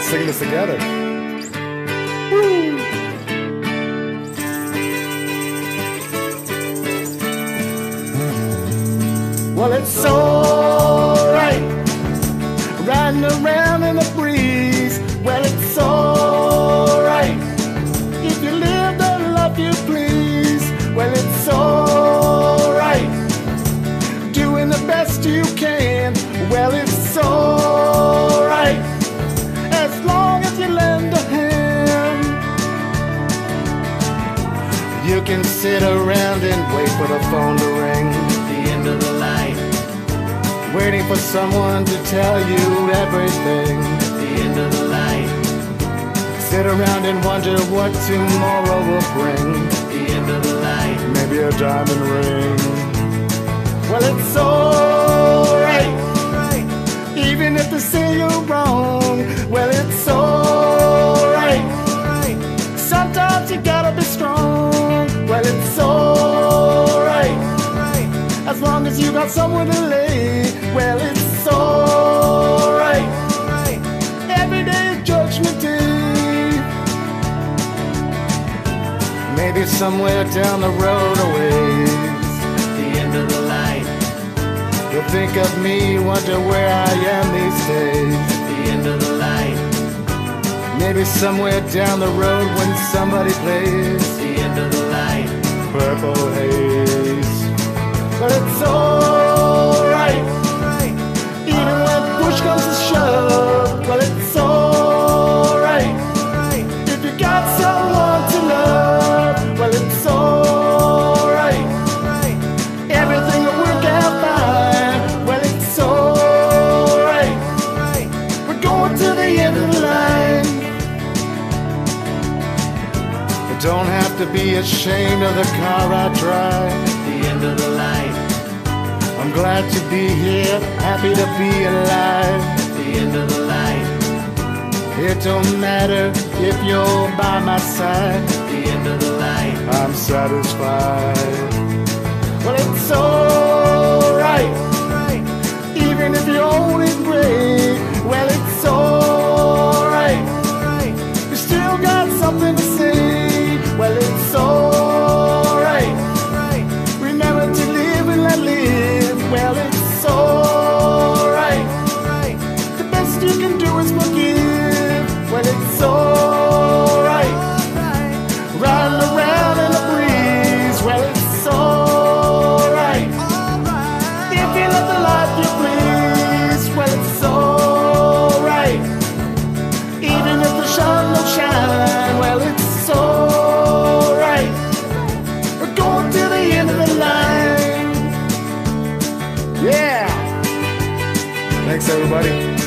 Let's sing this together. Woo. Well, it's alright riding around in the breeze. Well, it's alright if you live the life you please. Well, it's alright doing the best you can. Well, it's alright as long as you lend a hand. You can sit around and wait for the phone to ring. The end of the line, waiting for someone to tell you everything. The end of the line, sit around and wonder what tomorrow will bring. The end of the line, maybe a diamond ring. Well, it's alright even if they say you're wrong. Well, it's alright, sometimes you gotta be strong. Well, it's alright as long as you got somewhere to lay. Well, it's alright, every day is judgment day. Maybe somewhere down the road a ways, at the end of the line, you'll think of me, wonder where I am these days. At the end of the line, maybe somewhere down the road when somebody plays. At the end of the line, Purple Haze. But it's alright, even when push comes to shove. Well, it's alright if you got someone to love. Well, it's alright, everything will work out fine. Well, it's alright, we're going to the end of the line. You don't have to be ashamed of the car I drive. The end of the line, I'm glad to be here, happy to be alive. At the end of the line, it don't matter if you're by my side. At the end of the line, I'm satisfied. Well, it's alright even if you own it great. Well, it's alright, you still got something to say. Well, it's alright, remember to live and let live. Well, it's alright, the best you can do is forgive. Well, it's alright, riding around in the breeze. Well, it's alright if you live the life you please. Well, it's alright even if the sun don't shine. Well, it's alright, we're going to the end of the line. Yeah! Thanks, everybody.